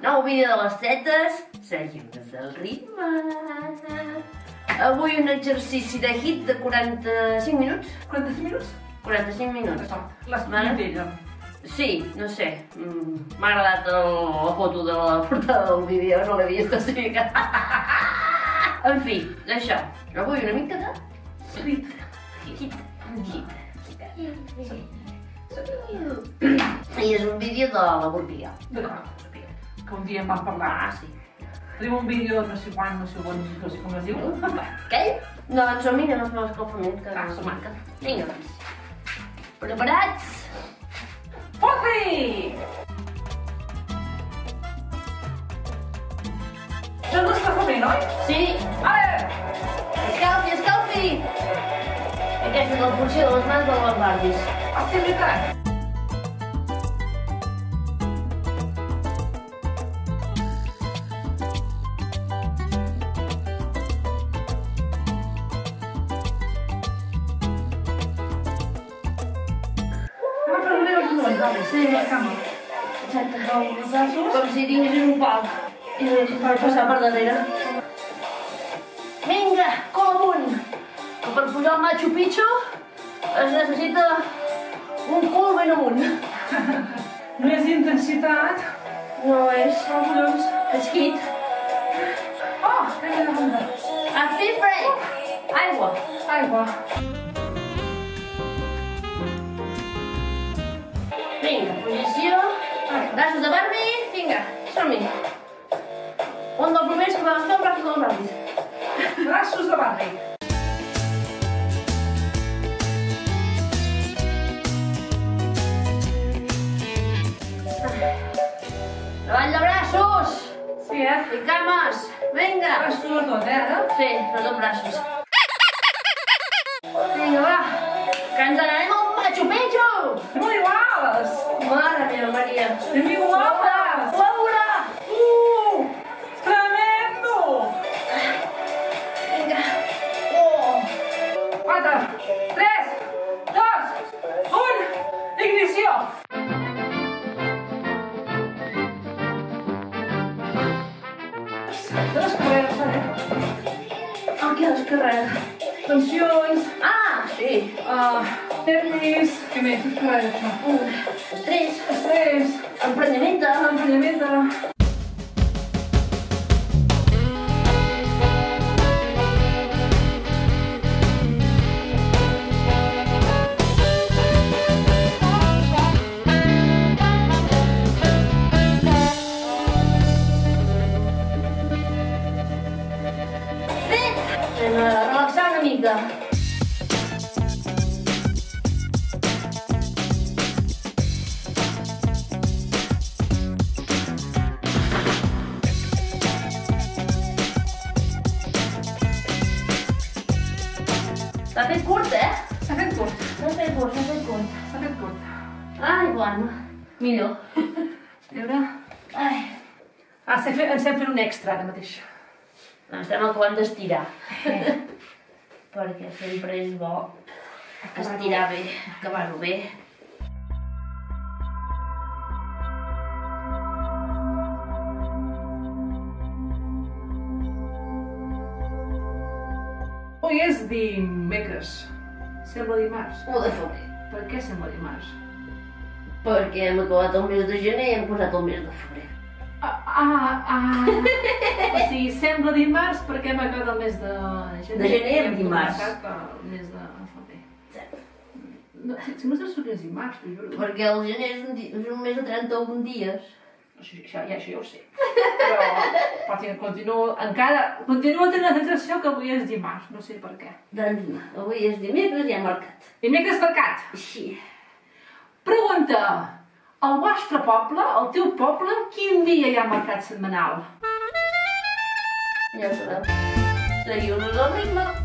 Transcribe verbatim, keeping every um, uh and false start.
Nou vídeo de les tetes, seguim des del ritme. Avui un exercici de hit de quaranta-cinc minuts. quaranta-cinc minuts? quaranta-cinc minuts. L'esperit d'ella. Sí, no sé, m'ha agradat la foto de la portada del vídeo, no l'he vist, o sigui que... En fi, això, avui una mica de... Hit. Hit. Hit. I és un vídeo de la Burpia. D'acord, que un dia en vam parlar. Ah, sí. Tenim un vídeo no sé quan, no sé on, no sé com es diu. Aquell? No, doncs som-hi, no fem escalfament, que Ah, no som-hi. marca. Vinga, doncs. Preparats? Fot-li! Això és l'escalfament, oi? Sí. Vale! Escalfi, escalfi! Aquesta és la funció de les mans de les Barbies. Hòstia, és veritat. Anem a preguntar els genolls, vale? Sí, la cama. Exacte. Els braços. Com si tinguessis un pal. I deixis per passar per darrere. Vinga, cul amunt! Que per pujar al Machu Picchu es necessita un cul ben amunt. No és intensitat. No és... Els collons. És hit. Oh, que hi ha de banda. Active break! Aigua. Aigua. Vinga, posició. Braços de Barbie. Vinga, som-hi. Un dels primers que vam fer els braços de les Barbies. Braços de Barbie. Davall de braços. Sí, eh? I cames. Vinga. Braços de tot, eh, ara? Sí, sobretot braços. Vinga, va. Que ens n'anem al Machu Picchu. Molt iguals! Mare meva, Maria. Anem iguals! Laura! Uh! Tremendo! Vinga. Oh. quatre, tres, dos, un, ignició! De les carreres, eh? El que descarrega. Tensions, Ah, sí. uh, nervis... Què més? Les carreres, això. Uh, Estrès. Estrès, Emprenyament. emprenyament de... Fet. Anem a relaxar una mica. S'ha fet curt, eh? S'ha fet curt, S'ha fet curt, s'ha fet curt. s'ha fet curt. Ai, bueno. Millor. A veure... Ai. Ah, estem fent, estem fent un extra ara mateix. Estem acabant d'estirar. Perquè sempre és bo estirar bé, acabar-ho bé. Avui és dimecres. Sembla dimarts. u de febrer. Per què sembla dimarts? Perquè hem acabat el mes de gener i hem posat el mes de febrer. Ah, ah, ah. O sigui, sembla dimarts perquè hem acabat el mes de gener. De gener i hem amb dimarts. començat el mes de febrer. Cert. No, si, si no saps que és dimarts, t'ho juro. Perquè el gener és un, di és un mes de trenta-un dies. Això, això, ja, això ja ho sé. Però, però tinc, continuo, encara, continuo tenint la sensació que avui és dimarts, no sé per què. Doncs no, avui és dimecres i hem marcat. Dimecres marcat. Sí. Pregunta, al vostre poble, al teu poble, quin dia hi ha mercat setmanal? Ja ho sabeu. Seguiu-nos el ritme.